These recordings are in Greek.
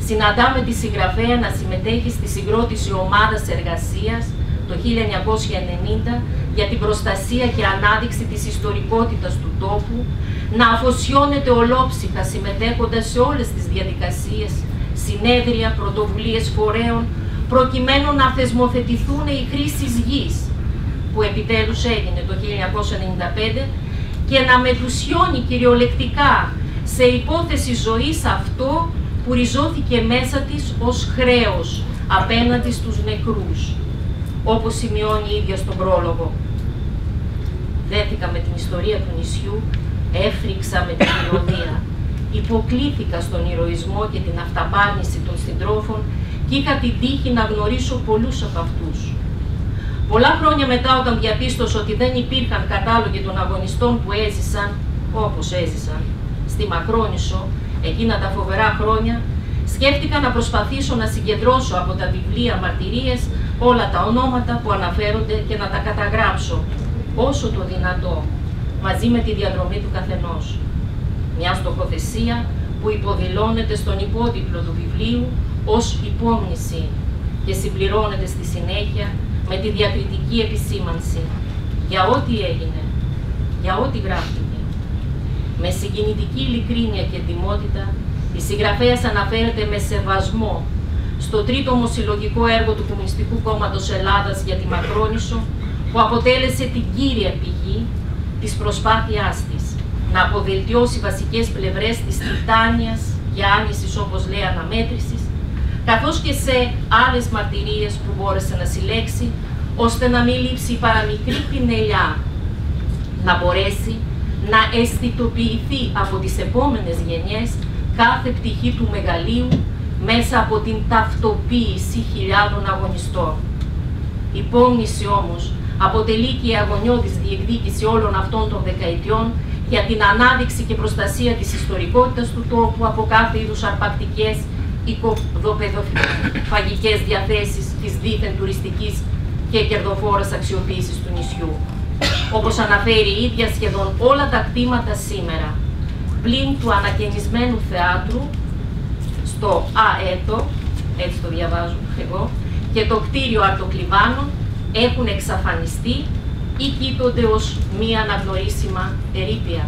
συναντάμε τη συγγραφέα να συμμετέχει στη συγκρότηση ομάδας εργασίας το 1990 για την προστασία και ανάδειξη της ιστορικότητας του τόπου, να αφοσιώνεται ολόψυχα συμμετέχοντας σε όλες τις διαδικασίες, συνέδρια, πρωτοβουλίες φορέων, προκειμένου να θεσμοθετηθούν οι χρήσεις γης, που επιτέλους έγινε το 1995, και να μετουσιώνει κυριολεκτικά σε υπόθεση ζωής αυτό που ριζώθηκε μέσα της ως χρέος απέναντι στους νεκρούς, όπως σημειώνει η ίδια στον πρόλογο. Δέθηκα με την ιστορία του νησιού, έφρυξα με την ηρωνία, υποκλήθηκα στον ηρωισμό και την αυταπάρνηση των συντρόφων και είχα την τύχη να γνωρίσω πολλούς από αυτούς. Πολλά χρόνια μετά, όταν διαπίστωσα ότι δεν υπήρχαν κατάλογοι των αγωνιστών που έζησαν, όπως έζησαν, στη Μακρόνησο, εκείνα τα φοβερά χρόνια, σκέφτηκα να προσπαθήσω να συγκεντρώσω από τα βιβλία μαρτυρίες όλα τα ονόματα που αναφέρονται και να τα καταγράψω, όσο το δυνατό, μαζί με τη διαδρομή του καθενός. Μια στοχοθεσία που υποδηλώνεται στον υπότιτλο του βιβλίου ως υπόμνηση και συμπληρώνεται στη συνέχεια με τη διακριτική επισήμανση για ό,τι έγινε, για ό,τι γράφτηκε. Με συγκινητική ειλικρίνεια και εντιμότητα, η συγγραφέας αναφέρεται με σεβασμό στο τρίτομο συλλογικό έργο του Κομμουνιστικού Κόμματος Ελλάδας για τη Μακρόνησο, που αποτέλεσε την κύρια πηγή της προσπάθειάς της να αποβελτιώσει βασικές πλευρές της τιτάνιας και άνησης, όπως λέει, αναμέτρησης, καθώς και σε άλλες μαρτυρίες που μπόρεσε να συλλέξει, ώστε να μην λείψει η παραμικρή πινελιά, να μπορέσει να αισθητοποιηθεί από τις επόμενες γενιές κάθε πτυχή του μεγαλείου μέσα από την ταυτοποίηση χιλιάδων αγωνιστών. Η υπόμνηση όμως αποτελεί και η αγωνιώδης διεκδίκηση όλων αυτών των δεκαετιών για την ανάδειξη και προστασία της ιστορικότητας του τόπου από κάθε είδους αρπακτικές οικοδοπεδοφαγικές διαθέσεις της δίθεν τουριστικής και κερδοφόρας αξιοποίησης του νησιού. Όπως αναφέρει η ίδια, σχεδόν όλα τα κτήματα σήμερα, πλην του ανακαινισμένου θεάτρου στο ΑΕΤΟ, έτσι το διαβάζω εγώ, και το κτίριο αρτοκλιβάνων έχουν εξαφανιστεί ή κοίτονται ως μία αναγνωρίσιμα ερείπια.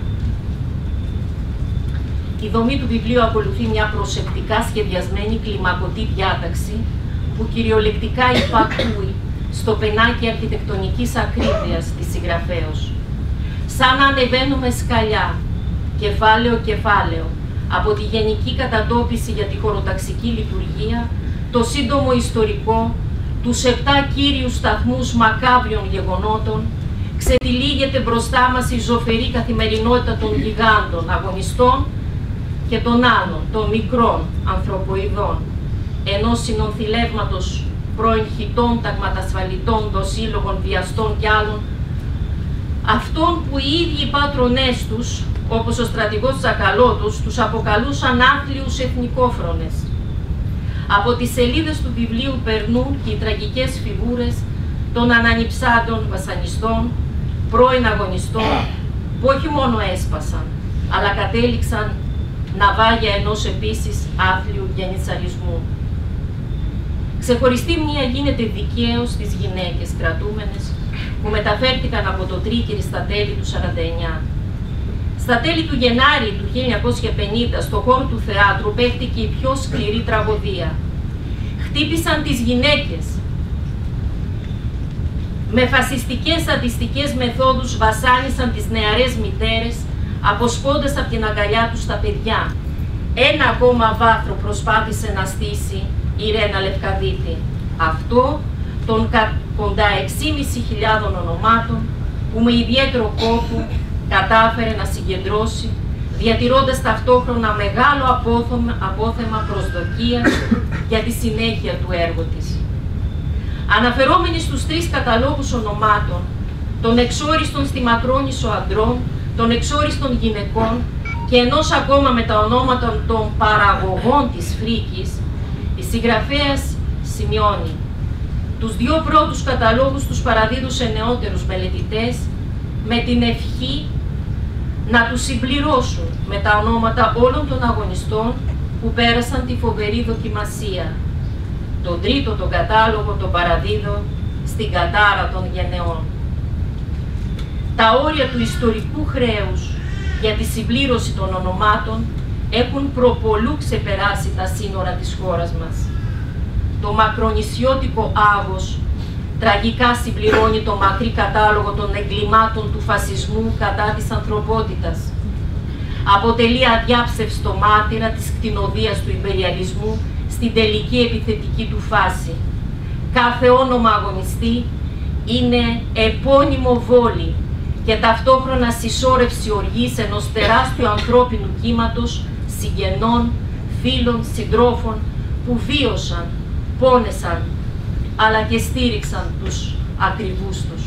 Η δομή του βιβλίου ακολουθεί μια προσεκτικά σχεδιασμένη κλιμακωτή διάταξη που κυριολεκτικά υπακούει στο πενάκι αρχιτεκτονικής ακρίβειας της συγγραφέως. Σαν να ανεβαίνουμε σκαλιά, κεφάλαιο-κεφάλαιο, από τη γενική κατατόπιση για τη χωροταξική λειτουργία, το σύντομο ιστορικό, τους 7 κύριους σταθμούς μακάβριων γεγονότων, ξετυλίγεται μπροστά μας η ζωφερή καθημερινότητα των γιγάντων αγωνιστών και των άλλων, των μικρών ανθρωποειδών, ενός συνονθηλεύματος πρώην χιτών, ταγματασφαλιτών, δοσύλλογων, βιαστών κι άλλων, αυτών που οι ίδιοι πάτρονές τους, όπως ο στρατηγός Τσακαλώτος, τους αποκαλούσαν άθλιους εθνικόφρονες. Από τις σελίδες του βιβλίου περνούν και οι τραγικές φιγούρες των ανανυψάντων βασανιστών, πρώην αγωνιστών, που όχι μόνο έσπασαν, αλλά κατέληξαν ναυάγια ενός επίσης άθλιου γενιτσαρισμού. Ξεχωριστή μνήα γίνεται δικαίως στις γυναίκες κρατούμενες που μεταφέρθηκαν από το Τρίκερι στα τέλη του 1949. Στα τέλη του Γενάρη του 1950, στο χώρο του θεάτρου, παίχτηκε η πιο σκληρή τραγωδία. Χτύπησαν τις γυναίκες. Με φασιστικές σαντιστικές μεθόδους βασάνισαν τις νεαρές μητέρες, αποσπώντας από την αγκαλιά τους τα παιδιά. Ένα ακόμα βάθρο προσπάθησε να στήσει η Ρένα Λευκαδίτη. Αυτό των κοντά 6.500 ονομάτων που με ιδιαίτερο κόπο κατάφερε να συγκεντρώσει, διατηρώντας ταυτόχρονα μεγάλο απόθεμα προσδοκίας για τη συνέχεια του έργου της. Αναφερόμενοι στους 3 καταλόγους ονομάτων, των εξόριστων στη Μακρόνησο αντρών, των εξόριστων γυναικών και ενός ακόμα με τα ονόματα των παραγωγών της Φρίκης, η συγγραφέας σημειώνει: τους 2 πρώτους καταλόγους τους παραδίδουν σε νεότερους μελετητές με την ευχή να τους συμπληρώσουν με τα ονόματα όλων των αγωνιστών που πέρασαν τη φοβερή δοκιμασία. Τον τρίτο τον κατάλογο τον παραδίδω στην κατάρα των γενεών. Τα όρια του ιστορικού χρέους για τη συμπλήρωση των ονομάτων έχουν προπολού ξεπεράσει τα σύνορα της χώρας μας. Το μακρονησιώτικο Άγος τραγικά συμπληρώνει το μακρύ κατάλογο των εγκλημάτων του φασισμού κατά της ανθρωπότητας. Αποτελεί αδιάψευστο μάρτυρα της κτηνοδείας του ιμπεριαλισμού στην τελική επιθετική του φάση. Κάθε όνομα αγωνιστή είναι επώνυμο βόλι και ταυτόχρονα συσσόρευση οργής ενός τεράστιου ανθρώπινου κύματος συγγενών, φίλων, συντρόφων που βίωσαν, πόνεσαν, αλλά και στήριξαν τους ακριβούς τους.